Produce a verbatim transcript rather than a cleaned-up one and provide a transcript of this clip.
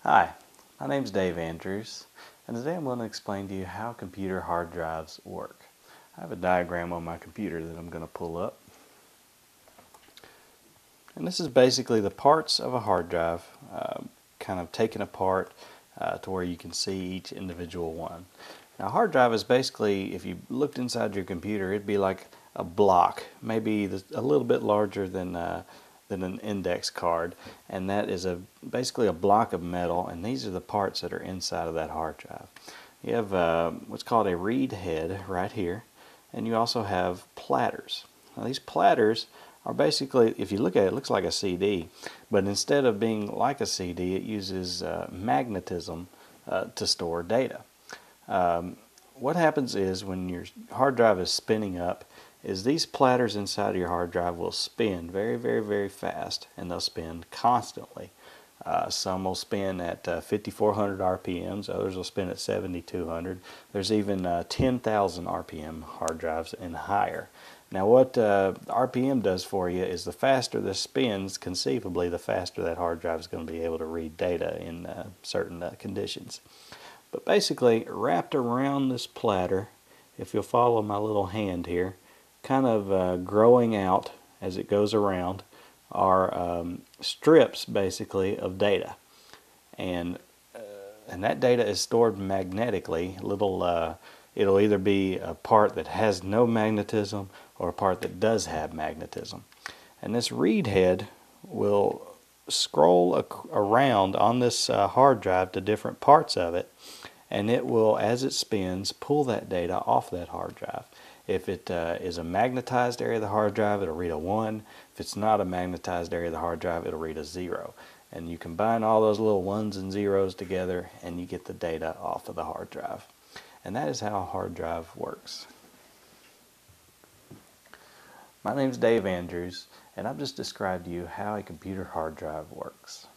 Hi, my name is Dave Andrews, and today I'm going to explain to you how computer hard drives work. I have a diagram on my computer that I'm going to pull up. And this is basically the parts of a hard drive, uh, kind of taken apart uh, to where you can see each individual one. Now, a hard drive is basically, if you looked inside your computer, it'd be like a block, maybe a little bit larger than uh, than an index card, and that is a basically a block of metal, and these are the parts that are inside of that hard drive. You have uh, what's called a read head right here, and you also have platters. Now, these platters are basically, if you look at it, it looks like a C D, but instead of being like a C D, it uses uh, magnetism uh, to store data. Um, what happens is when your hard drive is spinning up, is these platters inside of your hard drive will spin very, very, very fast, and they'll spin constantly. Uh, some will spin at uh, fifty-four hundred R P Ms, others will spin at seventy-two hundred. There's even uh, ten thousand R P M hard drives and higher. Now what uh, R P M does for you is the faster this spins, conceivably, the faster that hard drive is going to be able to read data in uh, certain uh, conditions. But basically, wrapped around this platter, if you'll follow my little hand here, kind of uh, growing out as it goes around, are um, strips basically of data, and uh, and that data is stored magnetically. Little, uh, it'll either be a part that has no magnetism or a part that does have magnetism, and this read head will scroll around on this uh, hard drive to different parts of it, and it will, as it spins, pull that data off that hard drive. If it uh, is a magnetized area of the hard drive, it'll read a one. If it's not a magnetized area of the hard drive, it'll read a zero. And you combine all those little ones and zeros together, and you get the data off of the hard drive. And that is how a hard drive works. My name is Dave Andrews, and I've just described to you how a computer hard drive works.